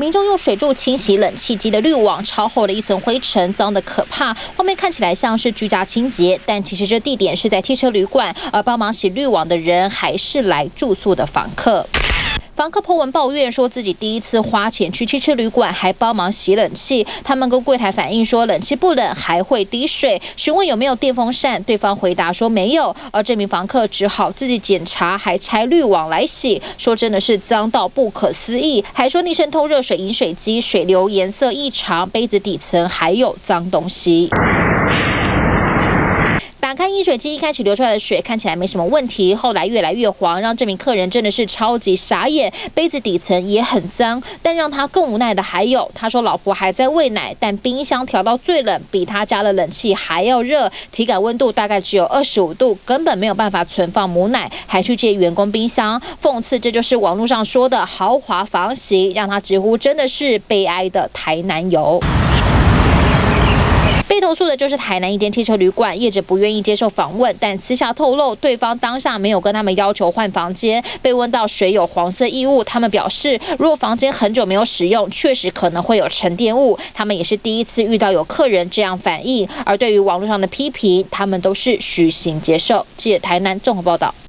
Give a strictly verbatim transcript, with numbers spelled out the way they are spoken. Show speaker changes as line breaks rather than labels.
民众用水柱清洗冷气机的滤网，超厚的一层灰尘，脏得可怕。画面看起来像是居家清洁，但其实这地点是在汽车旅馆，而帮忙洗滤网的人还是来住宿的房客。 房客po文抱怨说自己第一次花钱去汽车旅馆，还帮忙洗冷气。他们跟柜台反映说冷气不冷，还会滴水。询问有没有电风扇，对方回答说没有。而这名房客只好自己检查，还拆滤网来洗，说真的是脏到不可思议。还说逆渗透热水饮水机水流颜色异常，杯子底层还有脏东西。 打开饮水机，一开始流出来的水看起来没什么问题，后来越来越黄，让这名客人真的是超级傻眼。杯子底层也很脏，但让他更无奈的还有，他说老婆还在喂奶，但冰箱调到最冷，比他家的冷气还要热，体感温度大概只有二十五度，根本没有办法存放母奶，还去借员工冰箱。讽刺这就是网络上说的豪华房型，让他直呼真的是悲哀的台南游。 被投诉的就是台南一间汽车旅馆，业者不愿意接受访问，但私下透露，对方当下没有跟他们要求换房间。被问到水有黄色异物，他们表示，如果房间很久没有使用，确实可能会有沉淀物。他们也是第一次遇到有客人这样反应，而对于网络上的批评，他们都是虚心接受。记者台南综合报道。